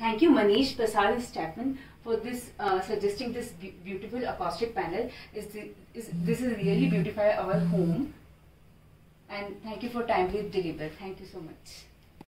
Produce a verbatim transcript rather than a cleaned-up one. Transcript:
thank you Manish Prasad and Stefan for this uh, suggesting this be beautiful acoustic panel. Is, the, is This is really beautify our home, and thank you for timely deliver. Thank you so much.